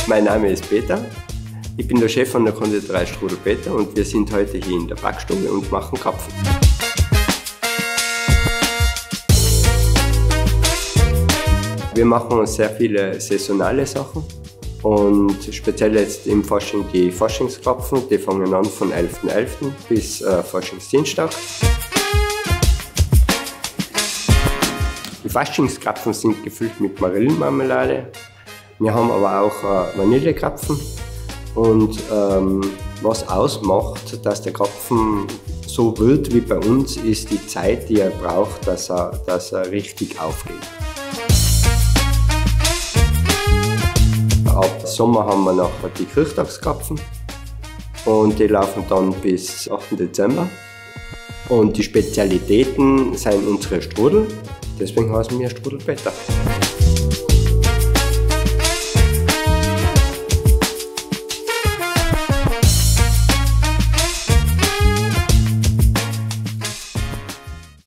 Mein Name ist Peter. Ich bin der Chef von der Konditorei Strudel Peter und wir sind heute hier in der Backstube und machen Krapfen. Wir machen sehr viele saisonale Sachen und speziell jetzt im Fasching die Faschingskrapfen, die fangen an von 11.11. bis Faschingsdienstag. Die Faschingskrapfen sind gefüllt mit Marillenmarmelade. Wir haben aber auch Vanillekrapfen. Und was ausmacht, dass der Krapfen so wird wie bei uns, ist die Zeit, die er braucht, dass er richtig aufgeht. Ab Sommer haben wir noch die Kirchtagskrapfen und die laufen dann bis 8. Dezember. Und die Spezialitäten sind unsere Strudel, deswegen heißen wir Strudel Peter.